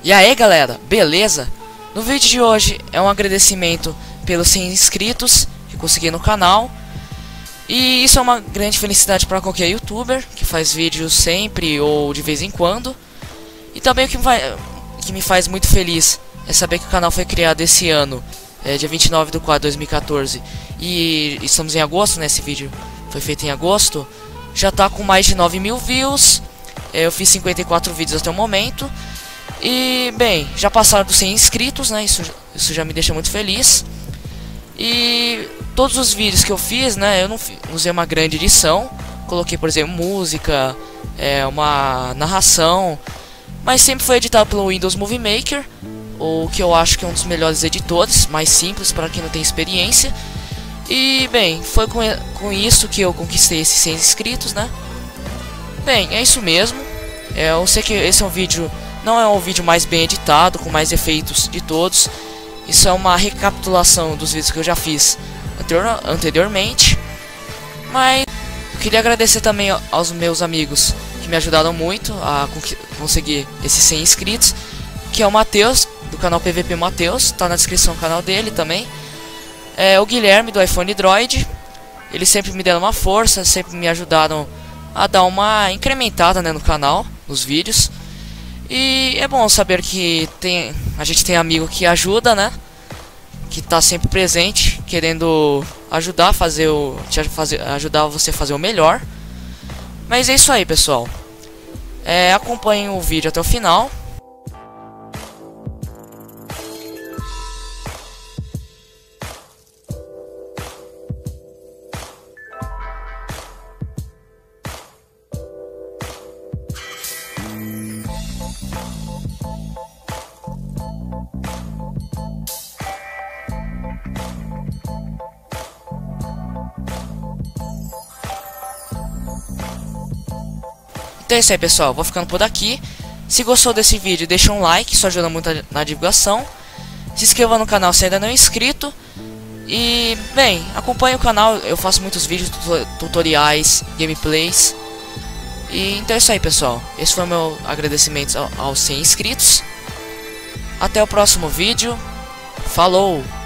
E aí galera, beleza? No vídeo de hoje é um agradecimento pelos 100 inscritos que consegui no canal. E isso é uma grande felicidade para qualquer youtuber que faz vídeos sempre ou de vez em quando. E também o que me faz muito feliz é saber que o canal foi criado esse ano, dia 29 de 4 de 2014. E estamos em agosto, né? Esse vídeo foi feito em agosto. Já tá com mais de 9.000 views. Eu fiz 54 vídeos até o momento. E, bem, já passaram dos 100 inscritos, né? Isso já me deixa muito feliz. E todos os vídeos que eu fiz, né? Eu não usei uma grande edição. Coloquei, por exemplo, música, uma narração. Mas sempre foi editado pelo Windows Movie Maker, o que eu acho que é um dos melhores editores, mais simples para quem não tem experiência. E, bem, foi com isso que eu conquistei esses 100 inscritos, né? Bem, é isso mesmo. Eu sei que esse é um vídeo, não é o vídeo mais bem editado, com mais efeitos de todos. Isso é uma recapitulação dos vídeos que eu já fiz anteriormente. Mas eu queria agradecer também aos meus amigos que me ajudaram muito a conseguir esses 100 inscritos, que é o Matheus, do canal PVP Matheus, tá na descrição do canal dele também. O Guilherme, do iPhone Droid. Eles sempre me deram uma força, sempre me ajudaram a dar uma incrementada, né, no canal, nos vídeos. E é bom saber que a gente tem amigo que ajuda, né? Que tá sempre presente, querendo ajudar ajudar você a fazer o melhor. Mas é isso aí, pessoal. Acompanhem o vídeo até o final. Então é isso aí, pessoal, vou ficando por aqui. Se gostou desse vídeo, deixa um like, isso ajuda muito na divulgação. Se inscreva no canal se ainda não é inscrito. E, bem, acompanhe o canal, eu faço muitos vídeos, tutoriais, gameplays. E então é isso aí, pessoal. Esse foi o meu agradecimento aos 100 inscritos. Até o próximo vídeo. Falou!